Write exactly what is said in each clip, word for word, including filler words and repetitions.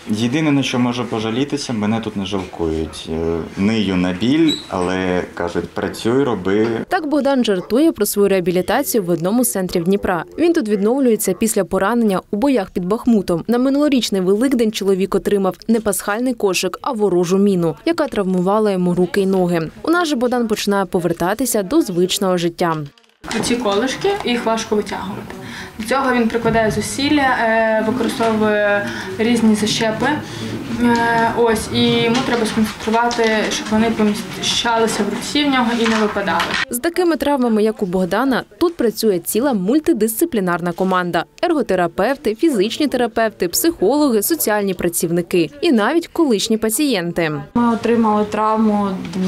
Єдине, на що можу пожалітися, мене тут не жалкують. Нию на біль, але, кажуть, працюй, роби. Так Богдан жартує про свою реабілітацію в одному з центрів Дніпра. Він тут відновлюється після поранення у боях під Бахмутом. На минулорічний Великдень чоловік отримав не пасхальний кошик, а ворожу міну, яка травмувала йому руки й ноги. У нас же Богдан починає повертатися до звичного життя. Ці колишки, їх важко витягувати. До цього він прикладає зусилля, використовує різні защепи. Ось, і йому треба сконцентрувати, щоб вони поміщалися в руці в нього і не випадали. З такими травмами, як у Богдана, тут працює ціла мультидисциплінарна команда. Ерготерапевти, фізичні терапевти, психологи, соціальні працівники і навіть колишні пацієнти. Ми отримали травму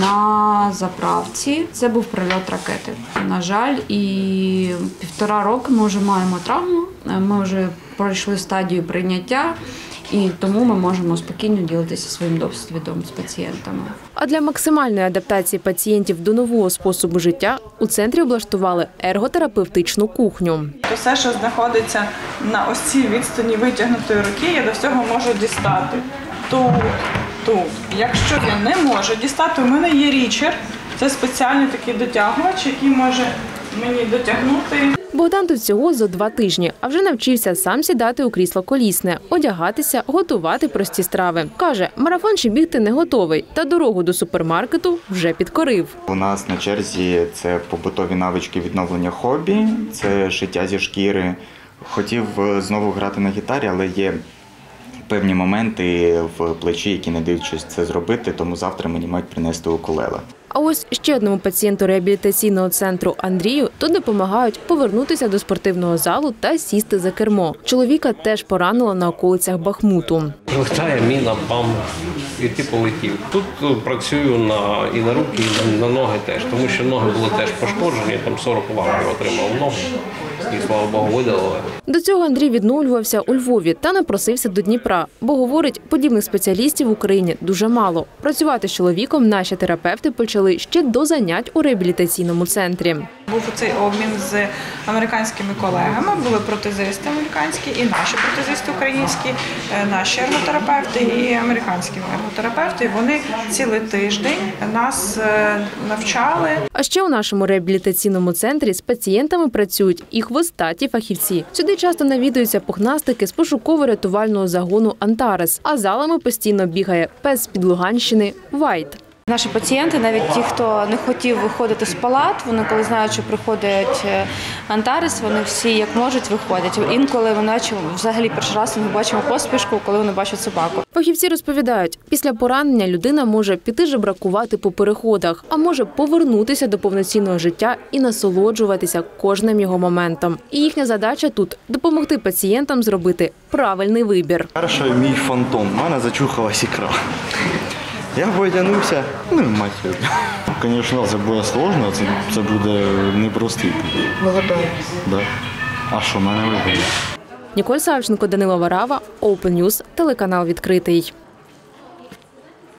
на заправці. Це був прильот ракети. На жаль, і півтора роки ми вже маємо травму. Ми вже пройшли стадію прийняття. І тому ми можемо спокійно ділитися своїм досвідом з пацієнтами. А для максимальної адаптації пацієнтів до нового способу життя у центрі облаштували ерготерапевтичну кухню. Все, що знаходиться на ось цій відстані витягнутої руки, я до всього можу дістати. Тут, тут. Якщо я не можу дістати, у мене є річер. Це спеціальний такий дотягувач, який може мені дотягнути. Богдан тут всього за два тижні, а вже навчився сам сідати у крісло колісне, одягатися, готувати прості страви. Каже, марафон ще бігти не готовий, та дорогу до супермаркету вже підкорив. У нас на черзі це побутові навички відновлення хобі, це шиття зі шкіри. Хотів знову грати на гітарі, але є певні моменти в плечі, які не дають щось це зробити, тому завтра мені мають принести укулеле. А ось ще одному пацієнту реабілітаційного центру Андрію тут допомагають повернутися до спортивного залу та сісти за кермо. Чоловіка теж поранило на околицях Бахмуту. Прилетає міна, бам, і ти полетів. Тут працюю на, і на руки, і на ноги теж, тому що ноги були теж пошкоджені, там сорок уламків отримав ноги. І, слава Богу, видалили. До цього Андрій відновлювався у Львові та напросився до Дніпра, бо, говорить, подібних спеціалістів в Україні дуже мало. Працювати з чоловіком наші терапевти почали ще до занять у реабілітаційному центрі. Був цей обмін з американськими колегами, були протезисти американські і наші протезисти українські, наші ерготерапевти і американські ерготерапевти. Вони цілий тиждень нас навчали. А ще у нашому реабілітаційному центрі з пацієнтами працюють і хвостаті фахівці. Сюди часто навідуються пухнастики з пошуково-рятувального загону «Антарес», а залами постійно бігає пес з-під Луганщини «Вайт». Наші пацієнти, навіть ті, хто не хотів виходити з палат, вони коли знають, що приходить Антарес, вони всі як можуть виходять. Інколи вони взагалі перший раз ми бачимо поспішку, коли вони бачать собаку. Фахівці розповідають, після поранення людина може піти жебракувати по переходах, а може повернутися до повноцінного життя і насолоджуватися кожним його моментом. І їхня задача тут – допомогти пацієнтам зробити правильний вибір. Перший мій фантом, в мене зачухалась ікра. Я потягнувся, ну і мать. Звісно, це буде складно, це, це буде непростий. Ви готові? Да. А що, в мене виходить? Ніколь Савченко, Данило Варава, Open News, телеканал «Відкритий».